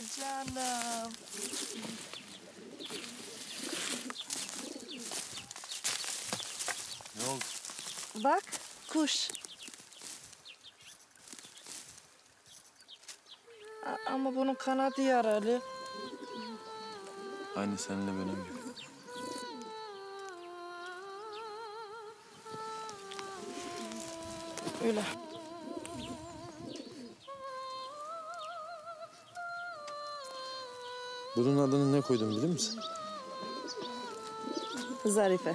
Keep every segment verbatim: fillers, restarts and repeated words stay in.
Canım. Ne oldu? Bak, kuş. A ama bunun kanadı yaralı. Aynı seninle benim gibi. Öyle. Bunun adını ne koydun bilir misin? Zarife.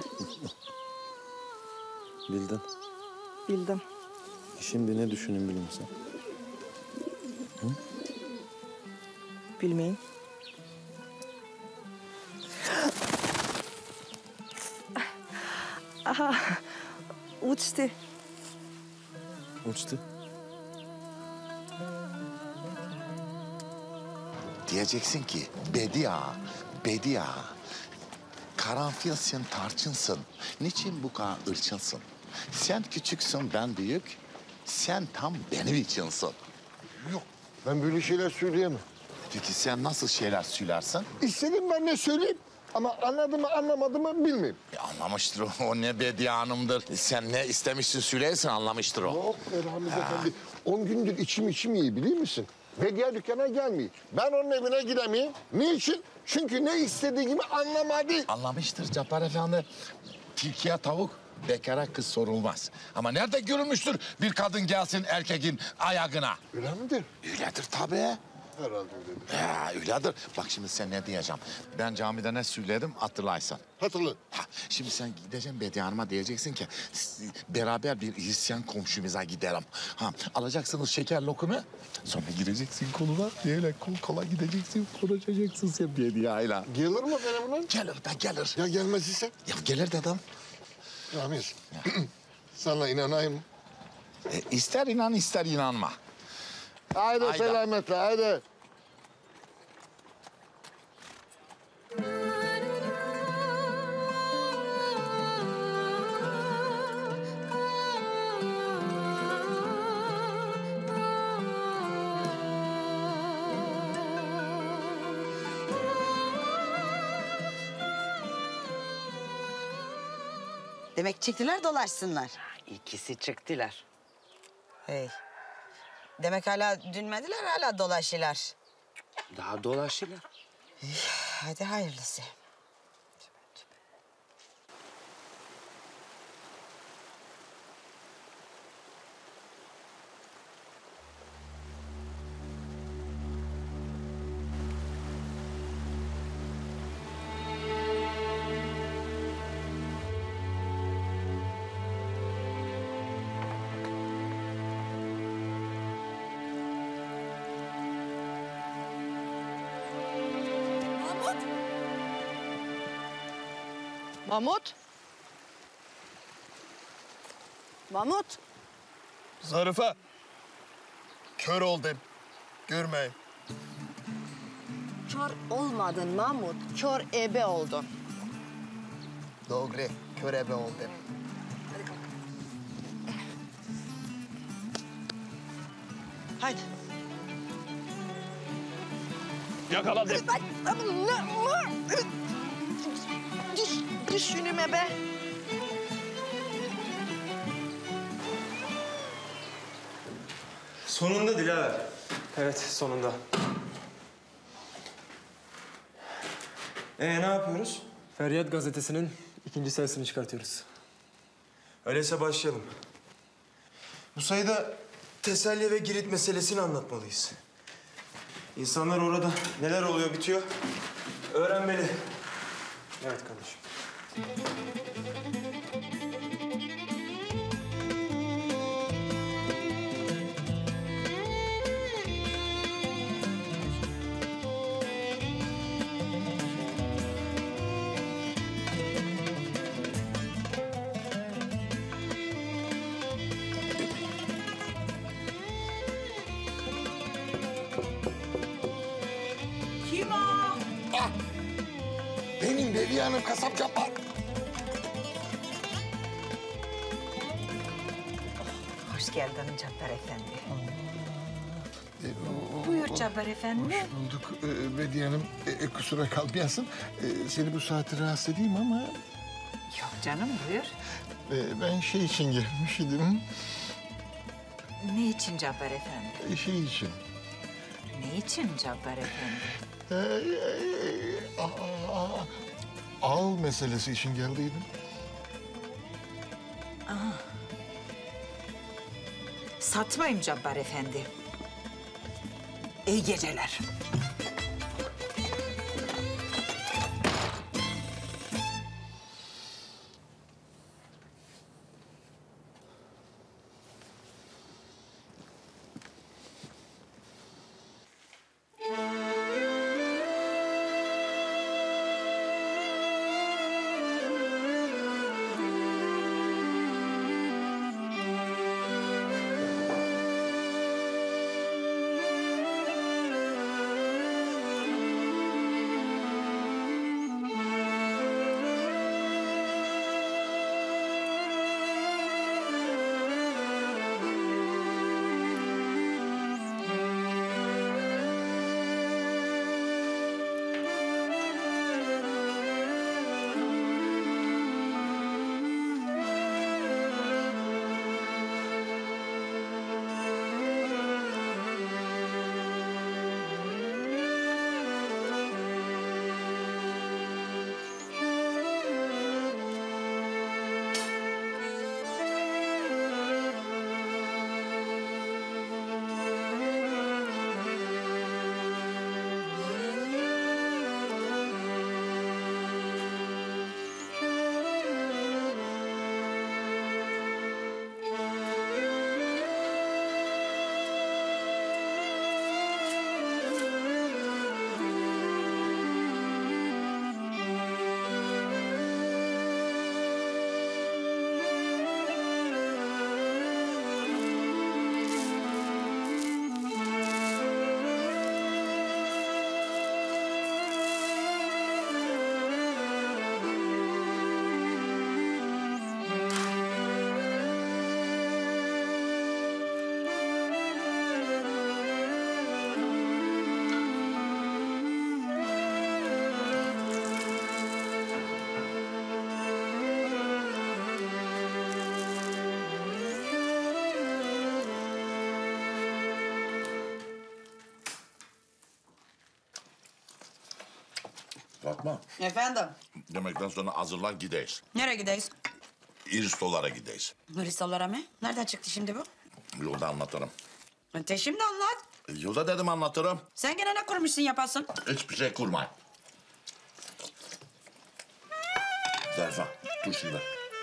Bildin. Bildim. Şimdi ne düşünün bilir misin? Hı? Bilmeyin. Aha, uçtu. Uçtu. Diyeceksin ki Bedia, Bedia. Karanfilsin, tarçınsın. Niçin bu kadar ırçınsın? Sen küçüksün, ben büyük. Sen tam benim içinsin. Yok, ben böyle şeyler söyleyemem. Peki sen nasıl şeyler söylersin? İstedim ben ne söyleyeyim ama anladı mı anlamadı mı bilmeyeyim. E, anlamıştır o. O ne Bedia Hanım'dır. Sen ne istemişsin söylersin, anlamıştır o. Yok be Ramiz Efendi. On gündür içim içim iyi biliyor musun? Bediye dükkana gelmiyor. Ben onun evine gidemeyim. Niçin? Çünkü ne istediğimi anlamadı. Anlamıştır Cabbar Efendi. Tilkiye tavuk, bekara kız sorulmaz. Ama nerede görülmüştür bir kadın gelsin erkeğin ayağına? Öyle midir? Öyledir tabii. Herhalde öyledir. Ya öyledir. Bak şimdi sen ne diyeceğim. Ben camide ne söyledim hatırlaysan. Hatırla. Ha, şimdi sen gideceksin Bediye Hanım'a diyeceksin ki "S- beraber bir Hristiyan komşumuza gidelim. Ha, alacaksınız şeker lokumu. Sonra gireceksin koluna. Böyle kol kola gideceksin. Konuşacaksın sen Bediye'yle. Gelir mi benim lan? Gelir de gelir. Ya gelmez ise? Ya gelir dedim. Ramiz, sana inanayım mı? E, ister inan ister inanma. Haydi Haydi. selametle, haydi. Demek çıktılar dolaşsınlar. İkisi çıktılar. Hey. Demek hala dünmediler, hala dolaşırlar. Daha dolaşırlar. Hadi hayırlısı. Mahmut. Mahmut. Zarife. Kör oldum. Görmeyin. Kör olmadın Mahmut. Kör ebe oldun. Doğru. Kör ebe oldum. Haydi. Yakaladım. Düş, düş önüme be. Sonunda Dilaver. Evet, sonunda. Ee, ne yapıyoruz? Feryat gazetesinin ikinci sayısını çıkartıyoruz. Öyleyse başlayalım. Bu sayıda teselli ve Girit meselesini anlatmalıyız. İnsanlar orada neler oluyor, bitiyor öğrenmeli. Evet kardeşim. Kim o? Benim Bediye Hanım kasap yapar. Hoş geldin Cabbar Efendi. Buyur Cabbar. Cabbar Efendi? Hoş bulduk ee, Bediye Hanım. Ee, kusura kalmayasın. Ee, seni bu saate rahatsız edeyim ama... Yok canım, buyur. e, ben şey için gelmiştim. Ne için Cabbar Efendi? Ee, Şey için. Ne için Cabbar Efendi? Ee, e, a- a- Al meselesi için geldiydim. Satmayayım Cabbar Efendi. İyi geceler. Fatma, Efendim? demekten sonra hazırlan gideyiz. Nereye gideyiz? İristolara gideyiz. Hristolara mı? Nereden çıktı şimdi bu? Yolda anlatırım. Te şimdi anlat. E, Yolda dedim anlatırım. Sen gene ne kurmuşsun yapasın? Hiçbir şey kurmayın. Zarife, dur şimdi.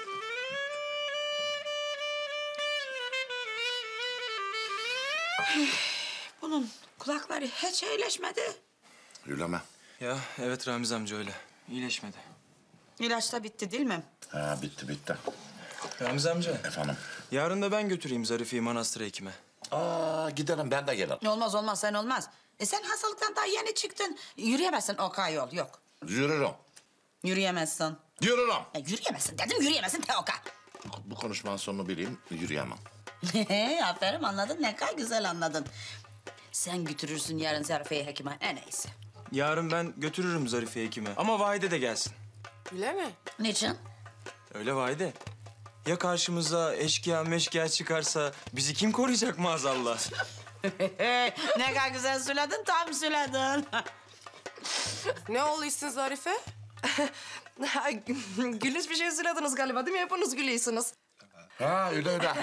Bunun kulakları hiç iyileşmedi. Yürüme. Ya evet Ramiz amca öyle. İyileşmedi. İlaç da bitti değil mi? Ha, bitti bitti. Ramiz amca. Efendim. Yarın da ben götüreyim Zarife'yi manastıra hekime. Aa, gidelim ben de gelirim. Olmaz olmaz sen olmaz. E sen hastalıktan daha yeni çıktın. Yürüyemezsin o kadar yol yok. Yürürüm. Yürüyemezsin. Yürürüm. E, yürüyemezsin dedim yürüyemezsin Teoka. Bu konuşmanın sonunu bileyim, yürüyemem. Aferin anladın ne kadar güzel anladın. Sen götürürsün yarın Zarife'yi hekime en iyisi. Yarın ben götürürüm Zarife'yi hekime. Ama Vahide de gelsin. Öyle mi? Niçin? Öyle Vahide. Ya karşımıza eşkıya meşkıya çıkarsa bizi kim koruyacak maazallah? Ne kadar güzel söyledin tam söyledin. Ne oluyorsun Zarife? Gülüş bir şey söylediniz galiba değil mi? Hepiniz gülüyorsunuz. Ha, öyle öyle.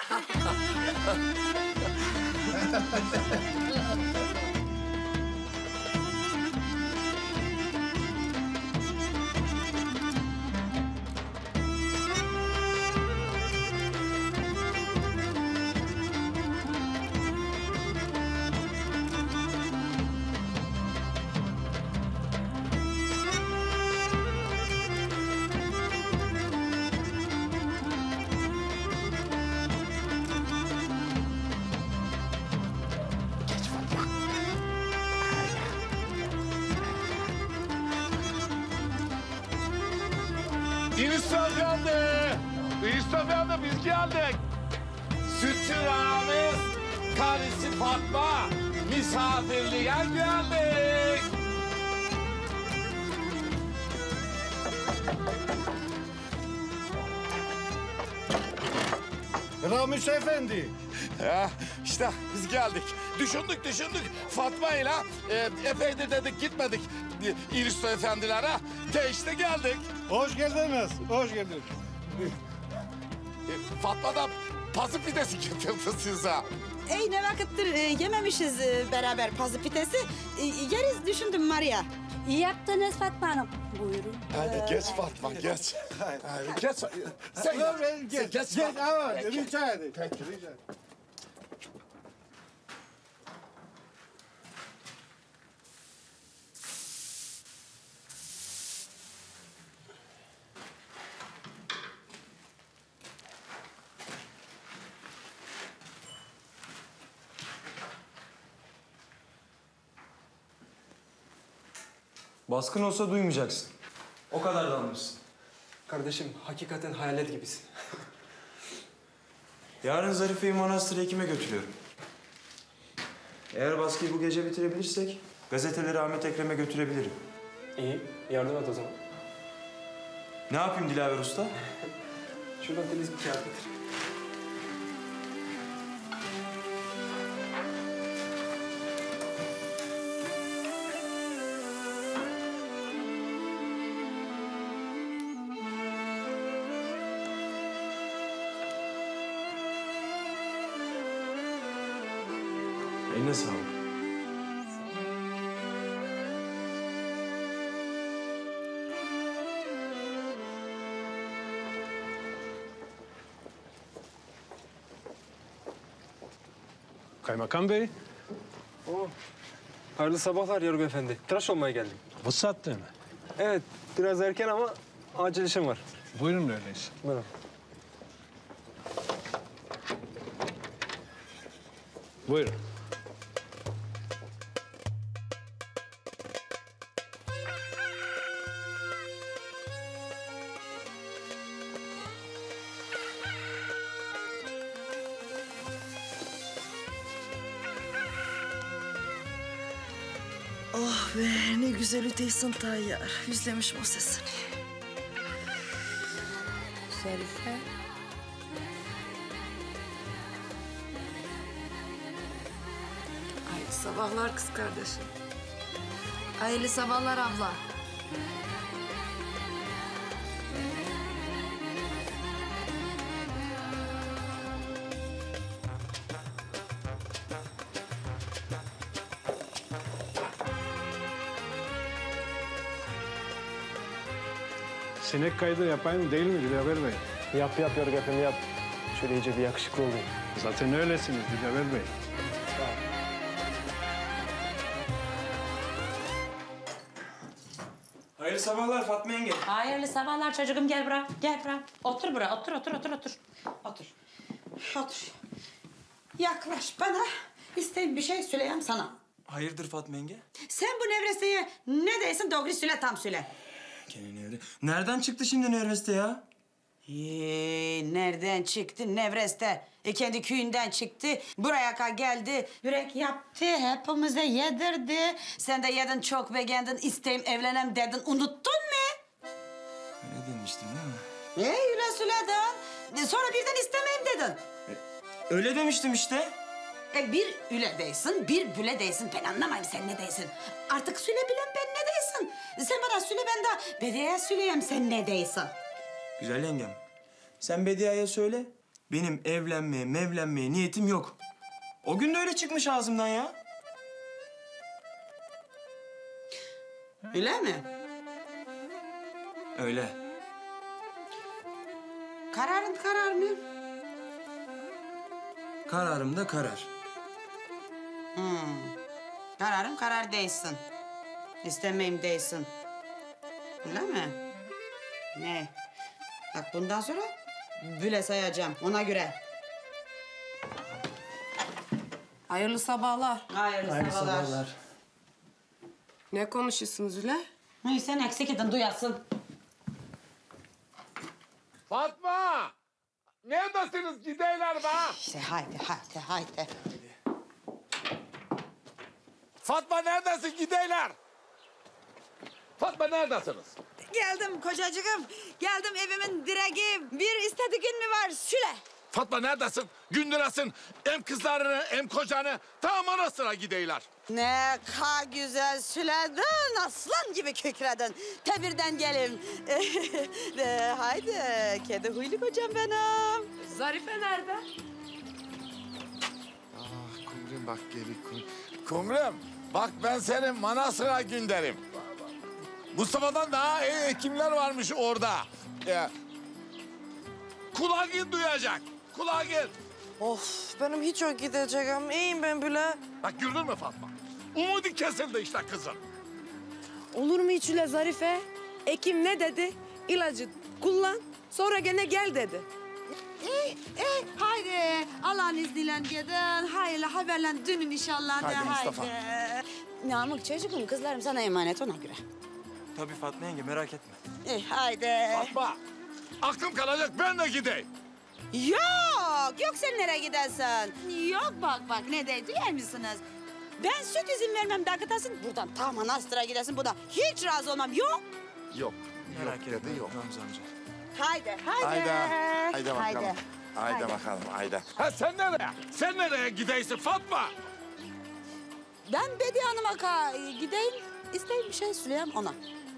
İristan geldi. İristan geldi, biz geldik. Sütçü Ramiz, karısı Fatma. misafirliğe geldik. Ramiz Efendi. Ya işte biz geldik. Düşündük düşündük. Fatma ile e, epey de dedik gitmedik e, İristo efendilere. De işte geldik. Hoş geldiniz, hoş geldiniz. E, Fatma da pazı pidesi getirdi size. Ey ne vakittir e, yememişiz e, beraber pazı pitesi. E, yeriz düşündüm Maria. İyi yaptınız Fatma Hanım. Buyurun. Hadi geç Fatma geç. Hadi geç. Sen Yok, geç. ben- geç, Geç. geç, ama Peki. rica ederim. Peki. Rica ederim. Baskın olsa duymayacaksın. O kadar dalmışsın. Kardeşim hakikaten hayalet gibisin. Yarın Zarife'yi Manastır Hekim'e götürüyorum. Eğer baskıyı bu gece bitirebilirsek gazeteleri Ahmet Ekrem'e götürebilirim. İyi, yardım et o zaman. Ne yapayım Dilaver Usta? Şuradan temiz bir kağıt getir. Eline sağlık. Kaymakam Bey, Oo. Hayırlı sabahlar Yargı Efendi. Tıraş olmaya geldim. bu saatte mi? Evet, biraz erken ama acil işim var. Buyurun öyleyse. Buyurun. Buyurun. Oh be ne güzel öteysin Tayyar. Yüzlemişim o sesini. Zarife. Hayırlı sabahlar kız kardeşim. Hayırlı sabahlar abla. Sinek kaydı yapayım değil mi Dilaver Bey? Yap yap Yargı Efendi yap. Şöyle iyice bir yakışıklı olayım. Zaten öylesiniz Dilaver Bey. Hayırlı sabahlar Fatma yenge. Hayırlı sabahlar çocuğum gel bura. Gel bura. Otur bura. Otur otur otur otur. Otur. Otur. Yaklaş bana. İsteyim bir şey söyleyeyim sana. Hayırdır Fatma yenge? Sen bu nevreseye ne değilsin doğru söyle tam söyle. Gene nevre. Nereden çıktı şimdi nevreste ya? Ee, nereden çıktı Nevreste? E, kendi köyünden çıktı. Buraya kadar geldi. Börek yaptı. Hepimize yedirdi. Sen de yedin çok beğendin. İsteyim evlenem dedin. Unuttun mu? Öyle demiştim değil mi? E, öyle söyledin. E, sonra birden istemeyim dedin. Öyle demiştim işte. E, bir üle değilsin, bir büle değilsin. Ben anlamayayım sen ne değilsin. Artık söyle bilem ben ne değilsin. Sen bana söyle ben de Bediye'ye söyleyeyim sen ne değilsin. Güzel yengem. Sen Bediye'ye söyle. Benim evlenmeye, mevlenmeye niyetim yok. O gün de öyle çıkmış ağzımdan ya. Öyle mi? Öyle. Kararın karar mı? Kararım da karar. Hmm. Kararım karar değilsin. İstemeyim değilsin. Öyle mi? Ne? Bak bundan sonra büle sayacağım ona göre. Hayırlı sabahlar. Hayırlı, Hayırlı sabahlar. sabahlar. Ne konuşuyorsunuz Üle? Ay, sen eksik edin duyasın. Fatma! Neredesiniz? Gideyler be. İşte haydi haydi haydi. Fatma neredesin gideyler? Fatma neredesiniz? Geldim kocacığım. Geldim evimin direği. Bir istediğin mi var? Süle. Fatma neredesin? Gündüresin hem kızlarını hem kocanı tam ana sıra gideyler. Ne kadar güzel süledin. Aslan gibi kükredin. Tebirden gelin. e, haydi kedi huylu kocam benim. Zarife nerede? Ah Kumrum bak geri Kumrum. Kumrum bak ben senin Manastır'a gönderim. Mustafa'dan daha iyi kimler varmış orada. Ee, kulağın duyacak. Kulağın. Of benim hiç o gideceğim. İyiyim ben bile. Bak gördün mü Fatma? Umudu kesildi işte kızım. Olur mu hiç öyle Zarife? Ekim ne dedi? İlacı kullan, sonra gene gel dedi. Eh, eh, haydi Allah'ın izniyle gidin. Hayırlı haberle dönün inşallah. Haydi de, Mustafa. haydi. Namık çocuğum kızlarım sana emanet ona göre. Tabii Fatma yenge merak etme. Eh, haydi. Fatma aklım kalacak ben de gideyim. Yok, yok sen nereye gidersin? Yok bak bak ne de duyar mısınız? Ben süt izin vermem dağıtasın. Buradan tam Manastır'a gidersin. Buradan hiç razı olmam. Yok. Yok. Merak yok etme dedi yok. Ramza amca. Haydi, haydi. Haydi. Haydi bakalım. Haydi. Haydi bakalım haydi. Ha sen nereye? Sen nereye gideysin Fatma? Ben Bediye Hanım'a ka- gideyim. İsteyim bir şey söyleyeyim ona.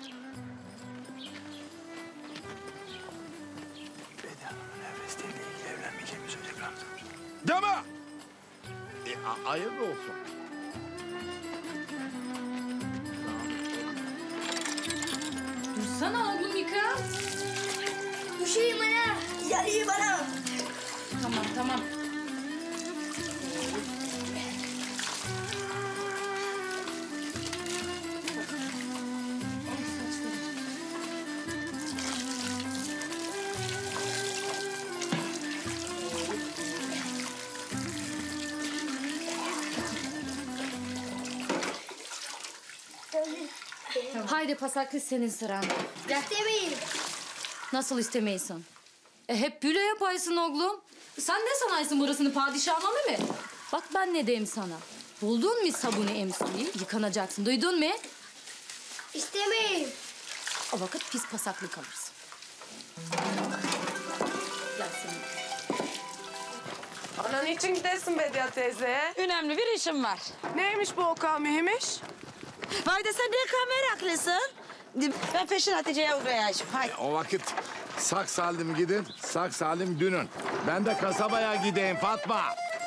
Bediye Hanım'ın Nevres'teyle ilgili evlenmeyeceğimi söyleyecek Ramza amca. Deme. E, a- hayırlı olsun. Dursana oğlum yıka. Düşeyim ana. Yarayım bana. Tamam tamam. Haydi pasaklı senin sıran. İstemeyin. Nasıl istemeyisin? E hep böyle yapaysın oğlum. Sen ne sanaysın burasını padişahına mı? Bak ben ne diyeyim sana. Buldun mu sabunu emsuyu? Yıkanacaksın. Duydun mu? İstemeyin. O vakit pis pasaklı kalırsın. Gel senin. Ana niçin gidersin Bediye teyze? Önemli bir işim var. Neymiş bu o kadar mühim iş? Vay da sen ne kadar meraklısın. Ben peşin Hatice'ye uğrayacağım. Haydi. O vakit sak salim gidin, sak salim dünün. Ben de kasabaya gideyim Fatma.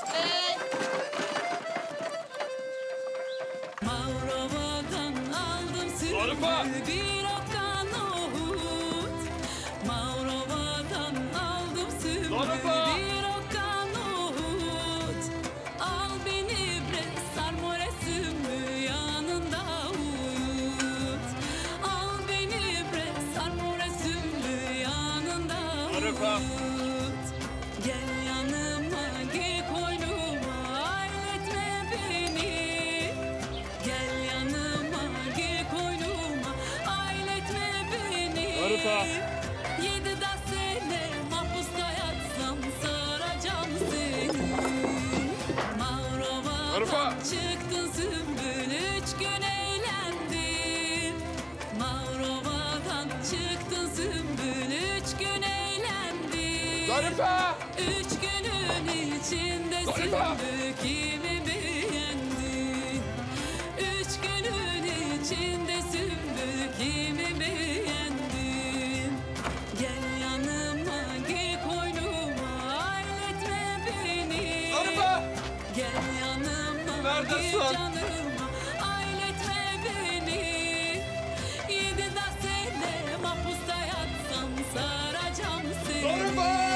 Mavrova'dan aldım Arpa! sürümü bir okkan nohut. Mavrova'dan aldım sürümü Arpa! bir okkan nohut. Al beni bre sarmore sümü yanında uyut. Al beni bre sarmore sümü yanında Arpa! uyut. Gel yanıma gel koynuma ailetme beni. Gel yanıma gel koynuma ailetme beni. Arpa! Yedi de sene mahpusta yatsam saracağım seni. Mavrova'dan Arpa! çıktın sümbül üç gün eğlendim. Mavrova'dan çıktın sümbül üç gün eğlendim. Zarife! Üç günün içinde Zarife! sümbül kimi beğendin? Üç günün içinde sümbül kimi beğendin? Gel yanıma gel koynuma ailetme beni. Zarife! Gel yanıma Neredesin? gel canıma ailetme beni. Yedi de sene mahpusta yatsam saracağım seni. Zarife!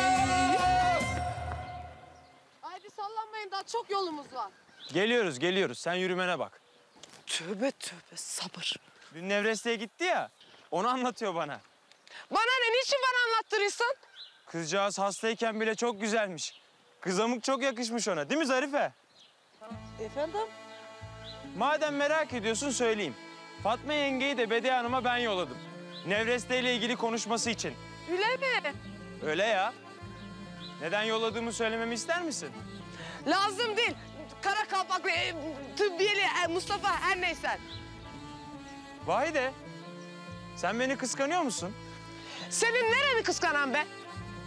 Haydi sallanmayın daha çok yolumuz var. Geliyoruz geliyoruz. Sen yürümene bak. Tövbe tövbe sabır. Dün Nevres'te'ye gitti ya. Onu anlatıyor bana. Bana ne niçin bana anlattırıyorsun? Kızcağız hastayken bile çok güzelmiş. Kızamık çok yakışmış ona. Değil mi Zarife? Efendim? Madem merak ediyorsun söyleyeyim. Fatma yengeyi de Bediye Hanım'a ben yolladım. Nevreste ile ilgili konuşması için. Öyle mi? Öyle ya. Neden yolladığımı söylememi ister misin? Lazım değil. kara kalpak, e, tıbbiyeli e, Mustafa her neyse. Vahide, sen beni kıskanıyor musun? Senin nereni kıskanan be?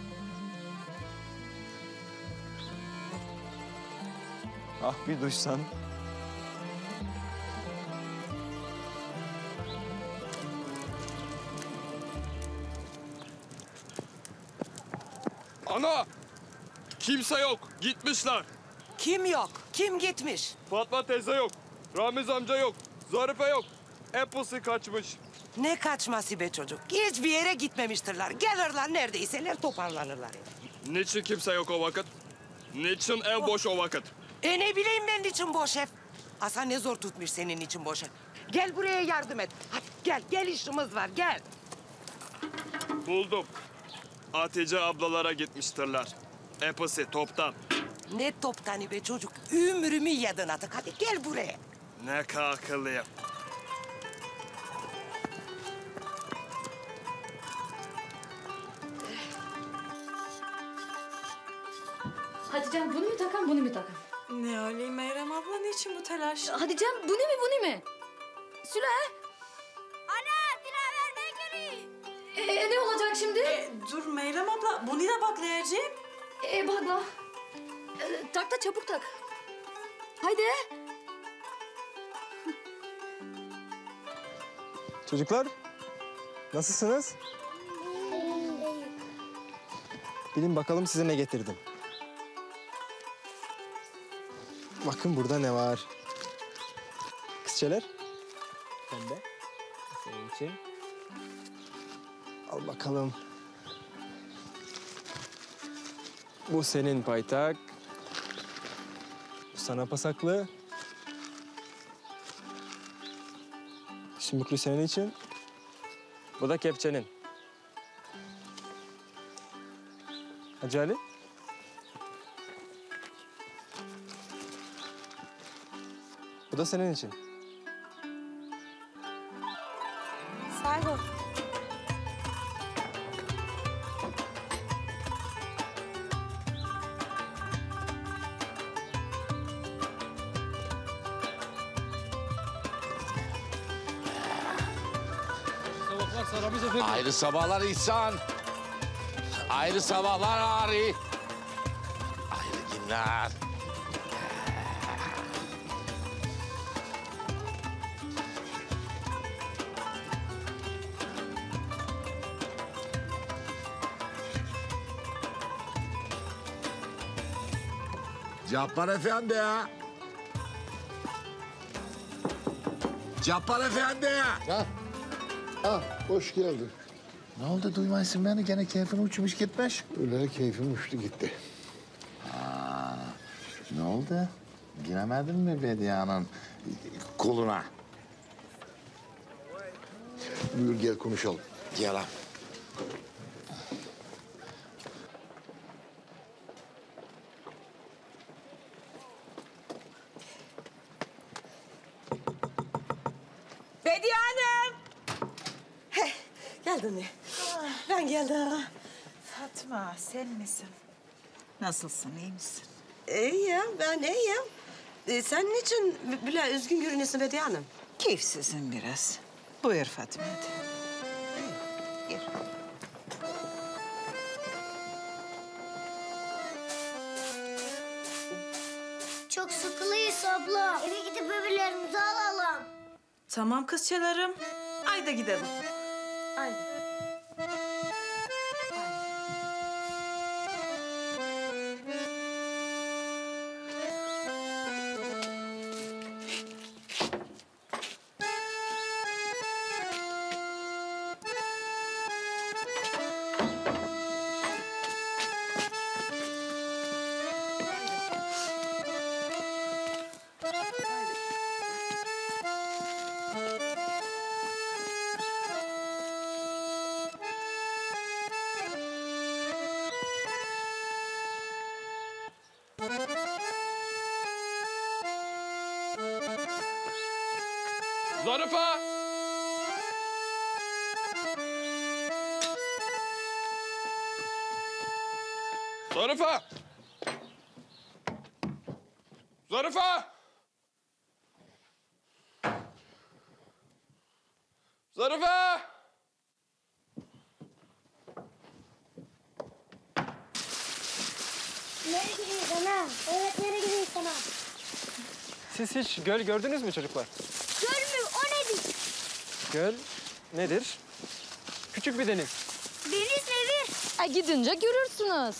Ah bir duysan. Ana! Kimse yok. Gitmişler. Kim yok? Kim gitmiş? Fatma teyze yok. Ramiz amca yok. Zarife yok. Hepsi kaçmış. Ne kaçması be çocuk? Hiçbir yere gitmemiştirler. Gelirler neredeyseler toparlanırlar. Niçin kimse yok o vakit? Niçin ev boş o vakit? E ne bileyim ben niçin boş ev? Hasan ne zor tutmuş senin için boş ev. Gel buraya yardım et. Hadi gel, gel işimiz var gel. Buldum. Hatice ablalara gitmiştirler. Hepsi toptan. Ne toptanı be çocuk? Ömrümü yedin artık. Hadi gel buraya. Ne kadar akıllıyım. Hatice'm bunu mu takan, bunu mu takan? Ne öyle Meyrem abla, niçin bu telaş? Hatice'm bunu mu, bunu mu? Süle. Ana, Dilaver ne geliyor? Ee, ne olacak şimdi? E, dur Meyrem abla, bunu da baklayacağım. Ee, bakla. Ee, tak da çabuk tak. Haydi. Çocuklar, nasılsınız? Bilin bakalım size ne getirdim. Bakın burada ne var. Kızçeler. Pembe. Senin için. Al bakalım. Bu senin paytak. Bu sana pasaklı. Sümüklü senin için. Bu da kepçenin. Hacı Ali. Bu da senin için. Sağ ol. Ayrı sabahlar İhsan. Ayrı sabahlar Ari. Ayrı günler. Cabbar Efendi ya. Cabbar Efendi ya. Ha? Ha, hoş geldin. Ne oldu duymaysın beni? Gene keyfin uçmuş gitmiş. Öyle keyfim uçtu gitti. Aa, ne oldu? Giremedin mi Bediye'nin koluna? Buyur gel konuşalım. Gel lan. Bediye Hanım. Heh, geldin mi? Ben geldim. Fatma, sen misin? Nasılsın, iyi misin? İyiyim, ben iyiyim. Ee, sen niçin böyle üzgün görünüyorsun Bediye Hanım? Keyifsizim biraz. Buyur Fatma hadi. Gir. Çok sıkılıyız abla. Eve gidip bebelerimizi alalım. Tamam kızçalarım. Haydi gidelim. Haydi. Zarife! Zarife! Zarife! Zarife! Nereye gidiyorsun ana? Evet nereye gidiyorsun ana? Siz hiç göl gördünüz mü çocuklar? Göl mü? O nedir? Göl nedir? Küçük bir deniz. Deniz nedir? E gidince görürsünüz.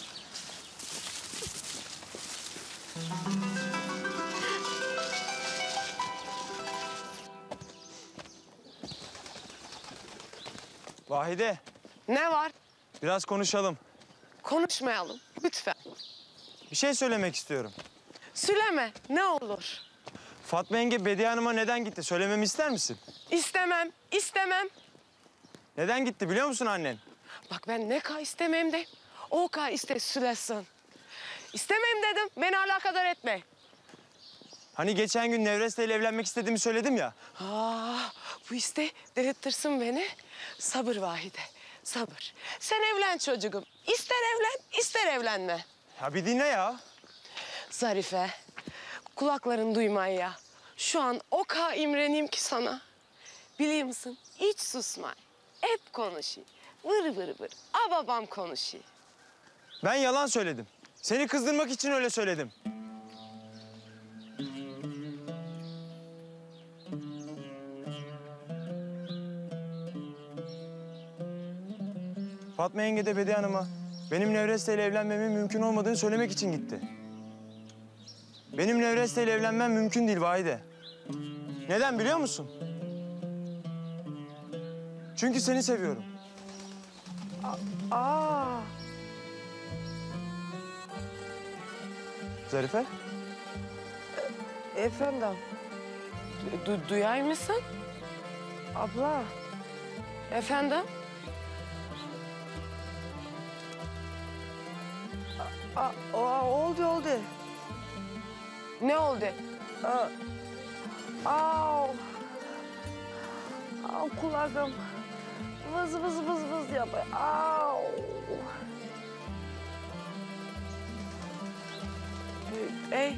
Vahide, Ne var? biraz konuşalım. Konuşmayalım lütfen. Bir şey söylemek istiyorum. Söyleme ne olur. Fatma yenge Bediye Hanım'a neden gitti? Söylememi ister misin? İstemem, istemem. Neden gitti biliyor musun annen? Bak ben ne ka istemem de o ka iste sülesin. İstemem dedim, beni alakadar etme. Hani geçen gün Nevres'le evlenmek istediğimi söyledim ya. Ah, bu iste delirtirsin beni. Sabır Vahide, sabır. Sen evlen çocuğum. İster evlen, ister evlenme. Ya bir dinle ya. Zarife, kulakların duymaya. Şu an o kadar imreniyim ki sana. Biliyor musun? Hiç susma. Hep konuşuyor. Vır vır vır. A babam konuşuyor. Ben yalan söyledim. Seni kızdırmak için öyle söyledim. Fatma yenge de Bediye Hanım'a benim Nevres'le evlenmemin mümkün olmadığını söylemek için gitti. Benim Nevres'le evlenmem mümkün değil Vahide. Neden biliyor musun? Çünkü seni seviyorum. Aa. Zarife? Efendim. Du duyar mısın? Abla. Efendim? A, a, oldu oldu. Ne oldu? Aa, au. Au kulağım. Vız vız vız vız yapıyor. Au. Ey.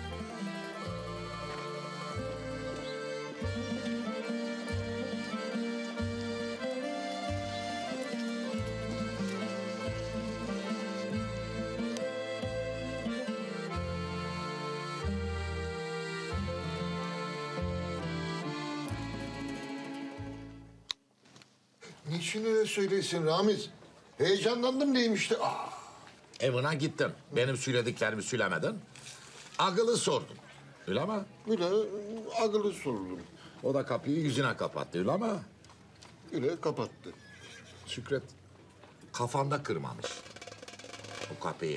Niçin öyle söylesin Ramiz? Heyecanlandım diyeyim işte. Aa. Evine gittin. Benim söylediklerimi söylemedin. Agıl'ı sordum. Öyle mi? Öyle Agıl'ı sordum. O da kapıyı yüzüne kapattı öyle mi? Öyle kapattı. Şükret kafanda kırmamış o kapıyı.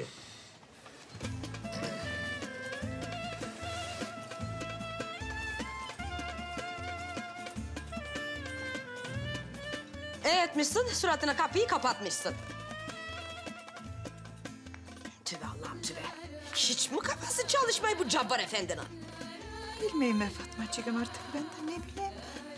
E etmişsin, suratına kapıyı kapatmışsın. Tübe Allah'ım tübe. Hiç mi kafası çalışmıyor bu Cabbar Efendi'nin? Bilmeyeyim be Fatmacığım artık ben de ne bileyim.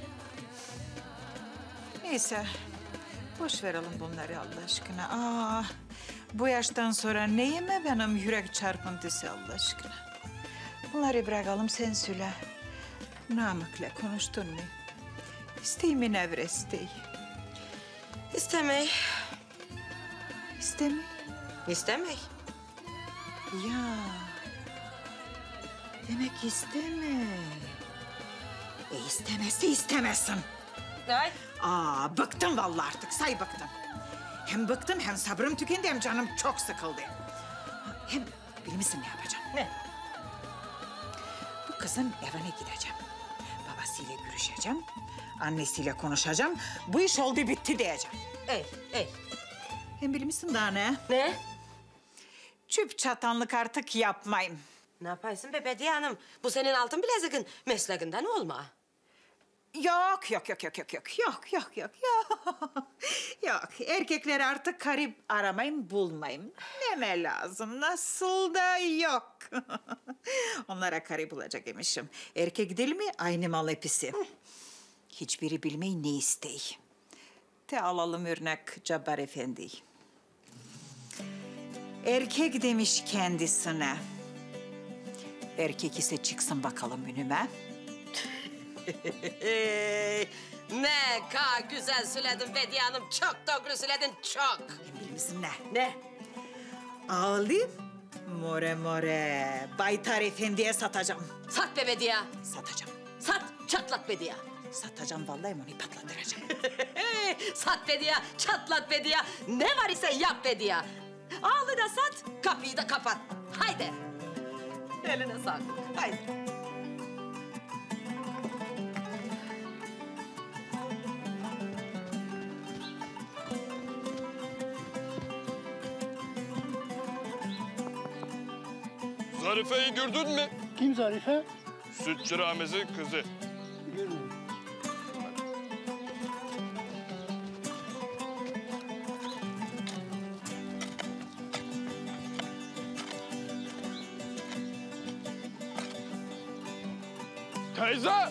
Neyse, boş verelim bunları Allah aşkına. Aa, bu yaştan sonra neyime benim yürek çarpıntısı Allah aşkına. Bunları bırakalım sen söyle. Namık'la konuştun mu? İstey mi Nevre istey? İstemey. İstemey? İstemey. Ya. Demek istemey. E istemezse istemesin. Ay. Aa bıktım vallahi artık say bıktım. Hem bıktım hem sabrım tükendi hem canım çok sıkıldı. Hem bilir misin ne yapacağım? Ne? Bu kızın evine gideceğim. Babasıyla görüşeceğim. Annesiyle konuşacağım. Bu iş oldu bitti diyeceğim. Ey, ey. Hem bilir misin daha ne? Ne? Çüp çatanlık artık yapmayayım. Ne yaparsın be Bediye Hanım? Bu senin altın bileziğin mesleğinden olma. Yok, yok, yok, yok, yok, yok, yok, yok, yok, yok. Yok, erkekleri artık karip aramayın, bulmayın. Neme lazım, nasıl da yok. Onlara karı bulacak imişim. Erkek değil mi? Aynı mal hepsi. Hiçbiri bilmeyi ne istey. Te alalım örnek Cabbar Efendi. Erkek demiş kendisine. Erkek ise çıksın bakalım önüme. Ne ka güzel söyledin Bediye Hanım. Çok doğru söyledin, çok. Emin misin ne? Ne? Alayım. More more. Baytar Efendi'ye satacağım. Sat be Bediye. Satacağım. Sat, çatlat Bediye. Satacağım vallahi onu patlatacağım. Sat Bediye, çatlat Bediye. Ne var ise yap Bediye. Ağlı da sat, kapıyı da kapat. Haydi. Eline sağlık. Haydi. Zarife'yi gördün mü? Kim Zarife? Sütçü Ramiz'in kızı. Görmedim. Teyze!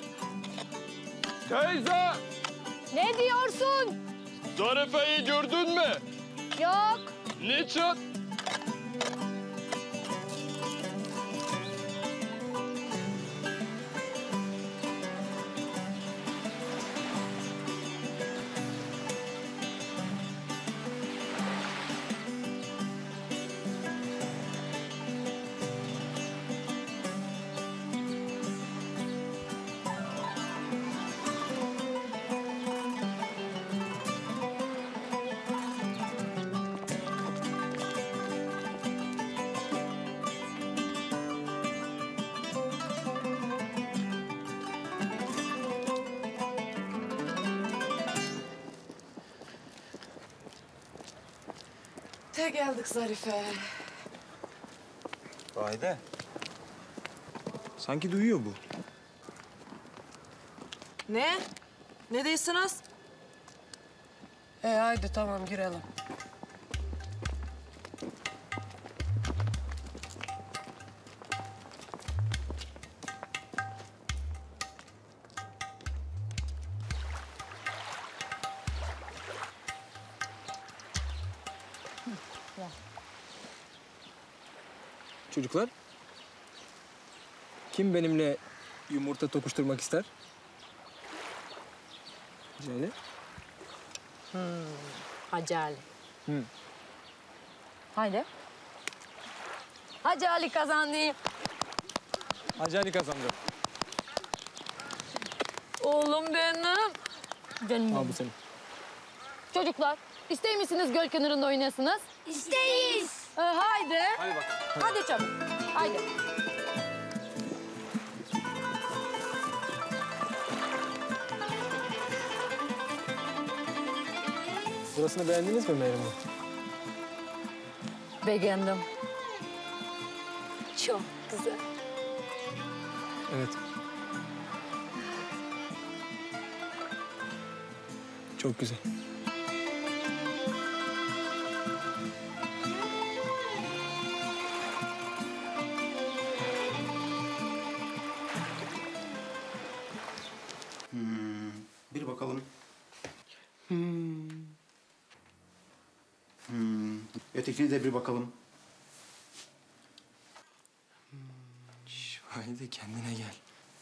Teyze! Ne diyorsun? Zarife'yi gördün mü? Yok. Niçin? Te geldik Zarife. Vahide. Sanki duyuyor bu. Ne? Ne diyorsunuz? E haydi tamam girelim. Çocuklar, kim benimle yumurta tokuşturmak ister? Cale. Hmm. Hacı Ali. Hı. Haydi. Hacı Ali kazandı. Hacı Ali kazandı. Oğlum benim. Canım Al benim. bu senin. Çocuklar, ister misiniz göl kenarında oynasınız? İsteyiz. Ee, haydi. Hadi bakalım. Hadi çabuk. Haydi. Burasını beğendiniz mi Meryem Hanım? Beğendim. Çok güzel. Evet. Çok güzel. Hmm, bir bakalım. Hmm. Hmm. Ötekine de bir bakalım. Vahide kendine gel.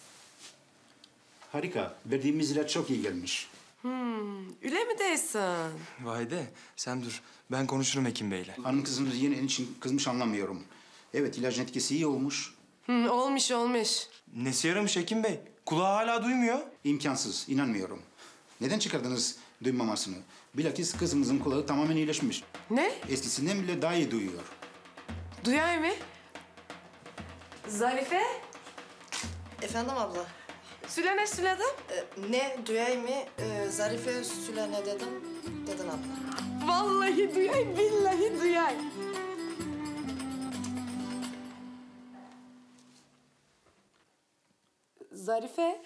Harika. Verdiğimiz ilaç çok iyi gelmiş. Hmm, öyle mi değilsin? Vahide sen dur. Ben konuşurum Hekim Bey'le. Hanım kızımız yine için kızmış anlamıyorum. Evet ilacın etkisi iyi olmuş. Hmm, olmuş olmuş. Nesi yaramış Hekim Bey? Kulağı hala duymuyor. İmkansız. İnanmıyorum. Neden çıkardınız duymamasını? Bilakis kızımızın kulağı tamamen iyileşmiş. Ne? Eskisinden bile daha iyi duyuyor. Duyar mı? Zarife? Efendim abla? Süle ne söyledin? Ee, ne duyay mı? Ee, Zarife Süle ne dedim? Dedin abla. Vallahi duyay, billahi duyay. Zarife?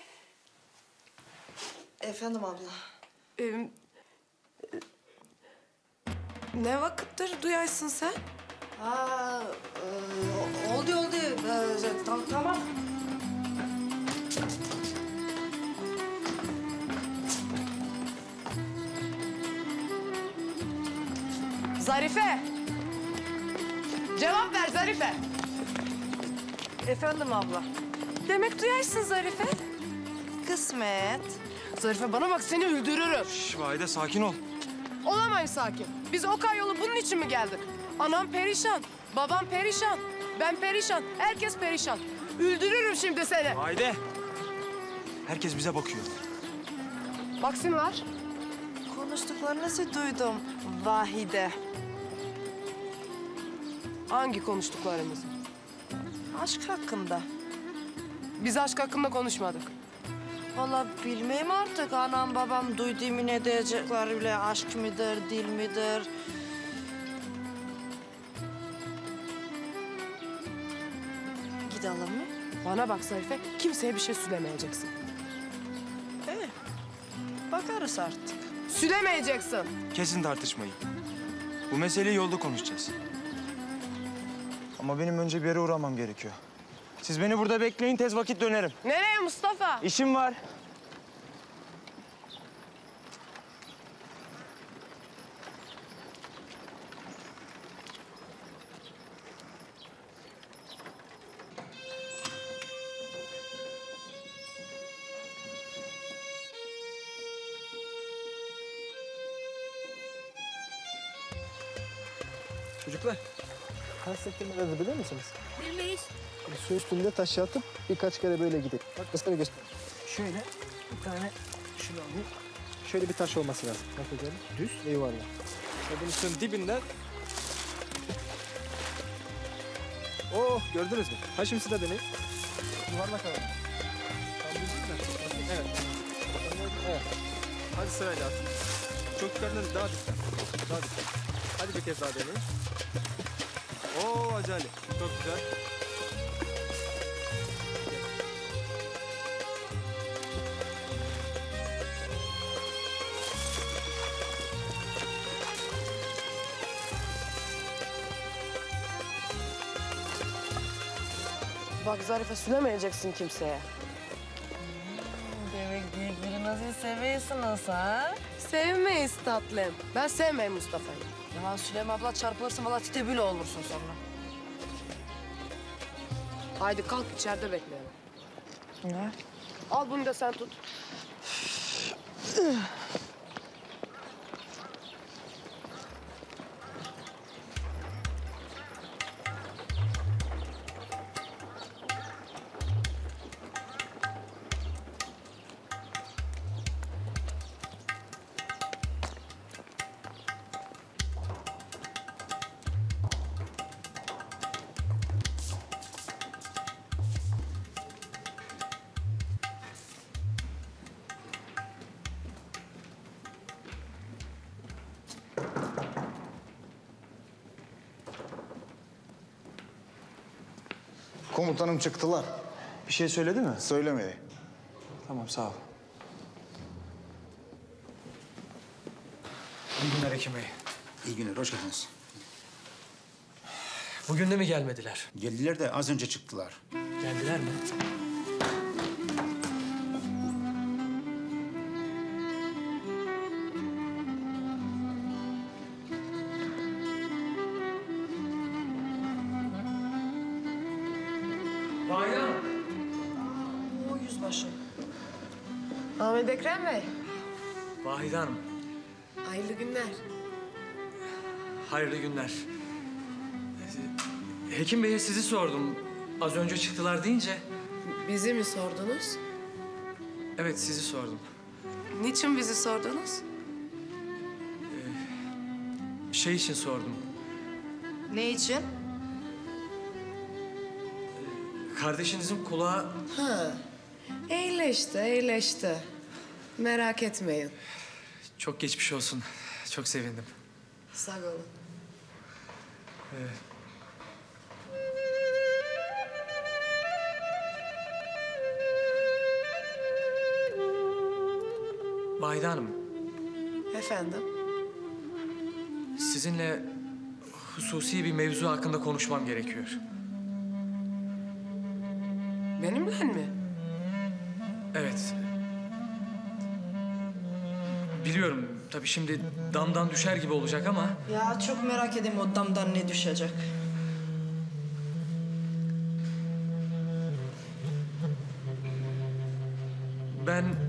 Efendim abla? Ee, ne vakittir duyaysın sen? Ha, e, oldu oldu. Ee, tam, tamam. Zarife! Cevap ver Zarife! Efendim abla. Demek duyarsın Zarife. Kısmet. Zarife bana bak seni öldürürüm. Şş, Vahide sakin ol. Olamayın sakin. Biz Okay yolu bunun için mi geldik? Anam perişan, babam perişan, ben perişan, herkes perişan. Öldürürüm şimdi seni. Vahide. Herkes bize bakıyor. Baksınlar. Konuştuklarınızı duydum Vahide. Hangi konuştuklarımızı? Aşk hakkında. Biz aşk hakkında konuşmadık. Vallahi bilmeyeyim artık. Anam babam duyduğumu ne diyecekler bile. Aşk mıdır, dil midir? Gidelim mi? Bana bak Zarife, kimseye bir şey söylemeyeceksin. İyi. Bakarız artık. Söylemeyeceksin. Kesin tartışmayı. Bu meseleyi yolda konuşacağız. Ama benim önce bir yere uğramam gerekiyor. Siz beni burada bekleyin, tez vakit dönerim. Nereye Mustafa? İşim var. Çocuklar, kas sektirmeleri bilir misiniz? Bilmeyiz. Su üstünde taş atıp birkaç kere böyle gidip. Bak mesela göster. Şöyle bir tane şunu alayım. Şöyle bir taş olması lazım. Bak bakalım. Düz ve yuvarlak. Ve bunun üstünün dibinden... Oh, gördünüz mü? Ha şimdi siz de deneyin. Yuvarlak alalım. Evet. Evet. Hadi sırayla atın. Çok yukarıdan daha dikkat. Daha dikkat. Hadi bir kez daha deneyin. Oo acayip. Çok güzel. Bak Zarife söylemeyeceksin kimseye. Demek birbirinizi seviyorsunuz ha? Sevmeyiz tatlım. Ben sevmeyim Mustafa'yı. Ya Süleyman abla çarpılırsın valla titebül olursun sonra. Haydi kalk içeride bekleyelim. Ne? Al bunu da sen tut. Komutanım çıktılar. Bir şey söyledi mi? Söylemedi. Tamam, sağ ol. İyi günler Hekim Bey. İyi günler, hoş geldiniz. Bugün de mi gelmediler? Geldiler de az önce çıktılar. Geldiler mi? Vahide Hanım. O yüzbaşı. Ahmet Ekrem Bey. Vahide Hanım. Hayırlı günler. Hayırlı günler. Hekim Bey'e sizi sordum. Az önce çıktılar deyince... Bizi mi sordunuz? Evet, sizi sordum. Niçin bizi sordunuz? Şey için sordum. Ne için? Kardeşinizin kulağı... Ha. İyileşti, iyileşti. Merak etmeyin. Çok geçmiş olsun. Çok sevindim. Sağ olun. Evet. Vahide Hanım, Efendim? sizinle hususi bir mevzu hakkında konuşmam gerekiyor. Benimle mi? Evet. Biliyorum, tabii şimdi damdan düşer gibi olacak ama... Ya çok merak edeyim o damdan ne düşecek. Ben